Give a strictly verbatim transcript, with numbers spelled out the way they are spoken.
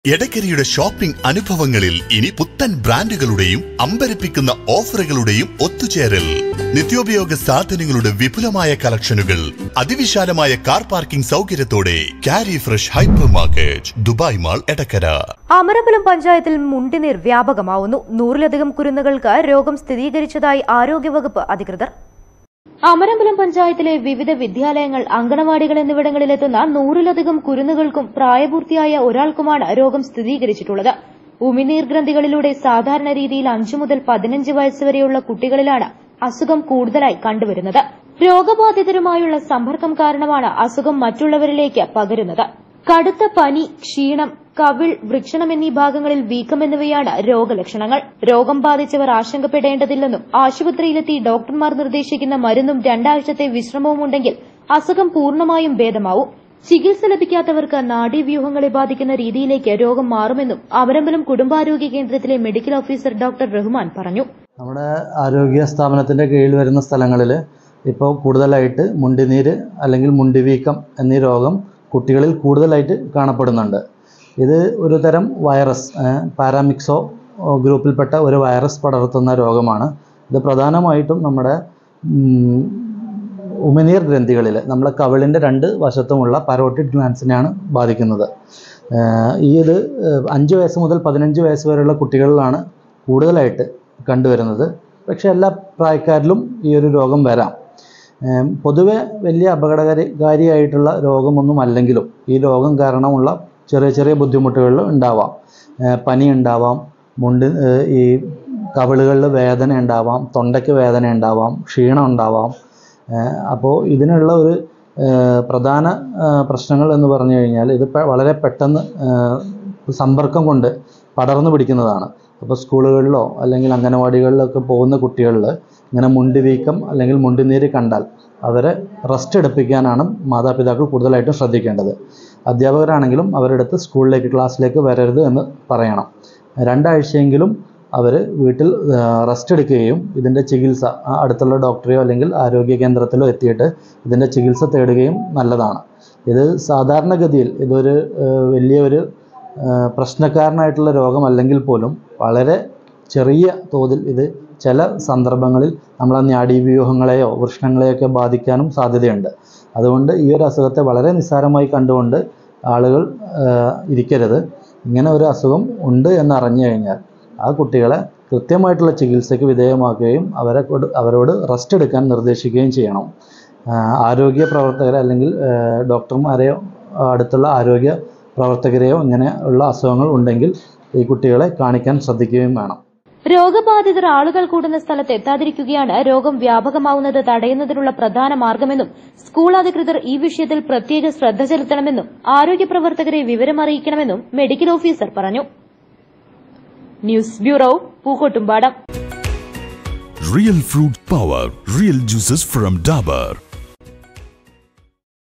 എടക്കരയുടെ shopping അനുഭവങ്ങളിൽ ഇനി പുത്തൻ ബ്രാൻഡുകളുടെയും അമ്പരപ്പിക്കുന്ന ഓഫറുകളുടെയും ഒത്തുചേരൽ. നിത്യോപയോഗ സാധനങ്ങളുടെ വിപുലമായ കളക്ഷനുകൾ, അതിവിശാലമായ കാർ പാർക്കിംഗ് സൗകര്യത്തോടെ കാരി fresh hypermarket, Dubai mall, Edakkara. Amarambalam പഞ്ചായത്തിൽ മുണ്ടിനീർ വ്യാപകമാവുന്നു. നൂറിലധികം കുരുന്നുകൾക്ക് രോഗം സ്ഥിരീകരിച്ചതായി ആരോഗ്യവകുപ്പ് അധികൃതർ. അമരമ്പലം പഞ്ചായത്തിലെ വിവിധ വിദ്യാലയങ്ങൾ, അങ്കണവാടികൾ എന്നിവിടങ്ങളിലെത്തുന്ന നൂറിലധികം കുരുന്നുകൾക്കും പ്രായപൂർത്തിയായ ഒരാൾക്കുമാണ് രോഗം സ്ഥിരീകരിച്ചിട്ടുള്ളത്. ഉമിനീർ ഗ്രന്ഥികളിലൂടെ സാധാരണ രീതിയിൽ അഞ്ചു മുതൽ പതിനഞ്ച് വയസ്സുവരെയുള്ള കുട്ടികളിലാണ് അസുഖം കൂടുതലായി കണ്ടുവരുന്നത്. രോഗബാധിതരുമായുള്ള സമ്പർക്കം കാരണമാണ് അസുഖം മറ്റുള്ളവരിലേക്ക് പകരുന്നത്. കടുത്ത പനി, ക്ഷീണം, കവിൾ, വൃഷണം എന്നീ ഭാഗങ്ങളിൽ വീക്കം എന്നിവയാണ് രോഗലക്ഷണങ്ങൾ. രോഗം ബാധിച്ചവർ ആശങ്കപ്പെടേണ്ടതില്ലെന്നും ആശുപത്രിയിലെത്തി ഡോക്ടർമാർ നിർദ്ദേശിക്കുന്ന മരുന്നും രണ്ടാഴ്ചത്തെ വിശ്രമവും ഉണ്ടെങ്കിൽ അസുഖം പൂർണ്ണമായും ഭേദമാവും. ചികിത്സ ലഭിക്കാത്തവർക്ക് നാഡീവ്യൂഹങ്ങളെ ബാധിക്കുന്ന രീതിയിലേക്ക് രോഗം മാറുമെന്നും അമരമ്പലം കുടുംബാരോഗ്യ കേന്ദ്രത്തിലെ മെഡിക്കൽ ഓഫീസർ ഡോക്ടർ റഹ്മാൻ പറഞ്ഞു. നമ്മുടെ ആരോഗ്യ സ്ഥാപനത്തിന്റെ കീഴിൽ വരുന്ന സ്ഥലങ്ങളിൽ ഇപ്പോൾ കൂടുതലായിട്ട് മുണ്ടിനീര് അല്ലെങ്കിൽ മുണ്ടിവീക്കം എന്നീ രോഗം കുട്ടികളിൽ കൂടുതലായിട്ട് കാണപ്പെടുന്നുണ്ട്. ഇത് ഒരു തരം വൈറസ്, പാരാമിക്സോ ഗ്രൂപ്പിൽപ്പെട്ട ഒരു വൈറസ് പടർത്തുന്ന രോഗമാണ്. ഇത് പ്രധാനമായിട്ടും നമ്മുടെ ഉമിനീർ ഗ്രന്ഥികളിൽ, നമ്മളെ കവിളിൻ്റെ രണ്ട് വശത്തുമുള്ള പരോട്ടിഡ് ഗ്ലാൻസിനെയാണ് ബാധിക്കുന്നത്. ഈ ഇത് അഞ്ച് വയസ്സ് മുതൽ പതിനഞ്ച് വയസ്സ് വരെയുള്ള കുട്ടികളിലാണ് കൂടുതലായിട്ട് കണ്ടുവരുന്നത്. പക്ഷേ എല്ലാ പ്രായക്കാരിലും ഈ ഒരു രോഗം വരാം. പൊതുവെ വലിയ അപകടകാരിയായിട്ടുള്ള രോഗമൊന്നും അല്ലെങ്കിലും ഈ രോഗം കാരണമുള്ള ചെറിയ ചെറിയ ബുദ്ധിമുട്ടുകൾ ഉണ്ടാവാം. പനി ഉണ്ടാവാം, മുണ്ട് ഈ കവിളുകളിൽ വേദന ഉണ്ടാവാം, തൊണ്ടയ്ക്ക് വേദന ഉണ്ടാവാം, ക്ഷീണം ഉണ്ടാവാം. അപ്പോൾ ഇതിനുള്ള ഒരു പ്രധാന പ്രശ്നങ്ങൾ എന്ന് പറഞ്ഞു കഴിഞ്ഞാൽ ഇത് വളരെ പെട്ടെന്ന് സമ്പർക്കം കൊണ്ട് പടർന്നു പിടിക്കുന്നതാണ്. അപ്പോൾ സ്കൂളുകളിലോ അല്ലെങ്കിൽ അംഗനവാടികളിലൊക്കെ പോകുന്ന കുട്ടികളിൽ ഇങ്ങനെ മുണ്ടുവീക്കം അല്ലെങ്കിൽ മുണ്ടുനീര് കണ്ടാൽ അവരെ റെസ്റ്റ് എടുപ്പിക്കാനാണ് മാതാപിതാക്കൾ കൂടുതലായിട്ടും ശ്രദ്ധിക്കേണ്ടത്. അധ്യാപകരാണെങ്കിലും അവരെടുത്ത് സ്കൂളിലേക്ക്, ക്ലാസ്സിലേക്ക് വരരുത് എന്ന് പറയണം. രണ്ടാഴ്ചയെങ്കിലും അവർ വീട്ടിൽ റെസ്റ്റ് എടുക്കുകയും ഇതിൻ്റെ ചികിത്സ അടുത്തുള്ള ഡോക്ടറെയോ അല്ലെങ്കിൽ ആരോഗ്യ കേന്ദ്രത്തിലോ എത്തിയിട്ട് ഇതിൻ്റെ ചികിത്സ തേടുകയും നല്ലതാണ്. ഇത് സാധാരണഗതിയിൽ ഇതൊരു വലിയൊരു പ്രശ്നക്കാരനായിട്ടുള്ള രോഗമല്ലെങ്കിൽ പോലും വളരെ ചെറിയ തോതിൽ ഇത് ചില സന്ദർഭങ്ങളിൽ നമ്മളെ നാഡീവ്യൂഹങ്ങളെയോ വൃഷണങ്ങളെയൊക്കെ ബാധിക്കാനും സാധ്യതയുണ്ട്. അതുകൊണ്ട് ഈ ഒരു അസുഖത്തെ വളരെ നിസ്സാരമായി കണ്ടുകൊണ്ട് ആളുകൾ ഇരിക്കരുത്. ഇങ്ങനെ ഒരു അസുഖം ഉണ്ട് എന്നറിഞ്ഞു കഴിഞ്ഞാൽ ആ കുട്ടികളെ കൃത്യമായിട്ടുള്ള ചികിത്സയ്ക്ക് വിധേയമാക്കുകയും അവരെ അവരോട് റെസ്റ്റ് എടുക്കാൻ നിർദ്ദേശിക്കുകയും ചെയ്യണം. ആരോഗ്യ പ്രവർത്തകരെ അല്ലെങ്കിൽ ഡോക്ടർമാരെയോ അടുത്തുള്ള ആരോഗ്യ പ്രവർത്തകരെയോ ഇങ്ങനെ ഉള്ള അസുഖങ്ങൾ ഉണ്ടെങ്കിൽ ഈ കുട്ടികളെ കാണിക്കാൻ ശ്രദ്ധിക്കുകയും വേണം. രോഗബാധിതർ ആളുകൾ കൂടുന്ന സ്ഥലത്ത് എത്താതിരിക്കുകയാണ് രോഗം വ്യാപകമാവുന്നത് തടയുന്നതിനുള്ള പ്രധാന മാർഗമെന്നും സ്കൂൾ അധികൃതർ ഈ വിഷയത്തിൽ പ്രത്യേക ശ്രദ്ധ ചെലുത്തണമെന്നും ആരോഗ്യ പ്രവർത്തകരെ വിവരമറിയിക്കണമെന്നും മെഡിക്കൽ ഓഫീസർ പറഞ്ഞു. News bureau, Pookkottumpadam. Real fruit power, real juices from Dabur.